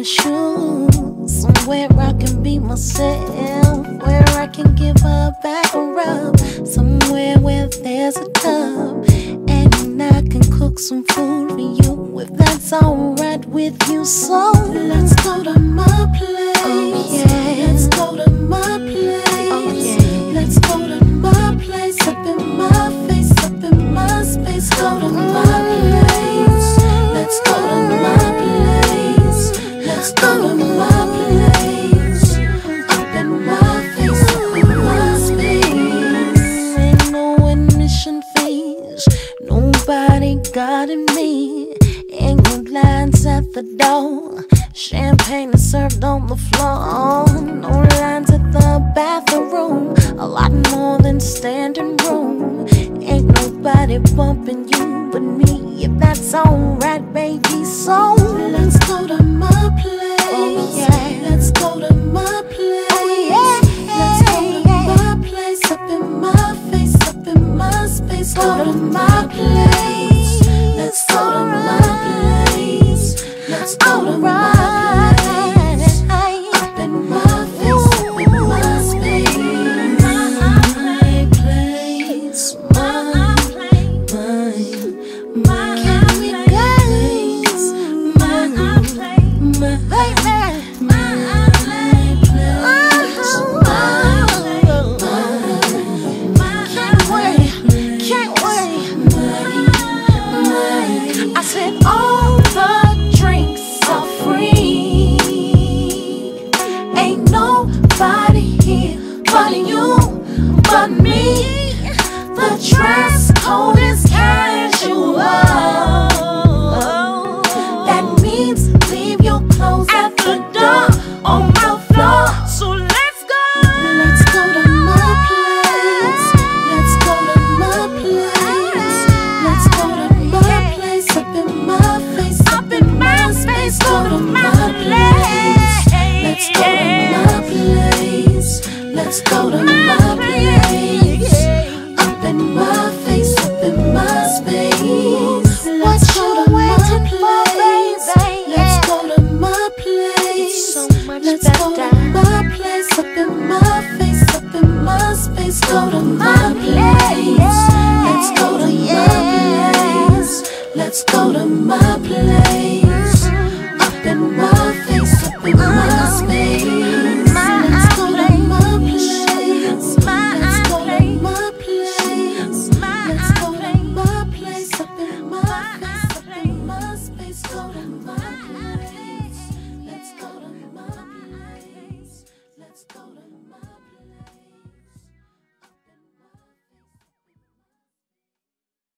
my shoes, somewhere I can be myself, where I can give her back a rub, somewhere where there's a tub, and I can cook some food for you if that's alright with you. So let's go to my place. Oh yeah, let's go to my place. Oh yeah, let's go to my place. Up in my face, up in my space. Go to my place. Let's go to my place. Let's go to my place. Up in my face, up in my space. Ain't no admission fees, nobody guarding me. Ain't no lines at the door, champagne is served on the floor. No lines at the bathroom, a lot more than standing room. Ain't nobody bumping you but me, if that's alright, baby. So let's go to my place. Oh yeah, let's go to my place. Oh yeah, let's go to my place. Up in my face, up in my space. Go to my place. Let's go to my place. Let's go to my place. Up in my face, up in my space. My place, my can we guys? My can't wait. I said all the drinks are free. Ain't nobody here but you, but me. The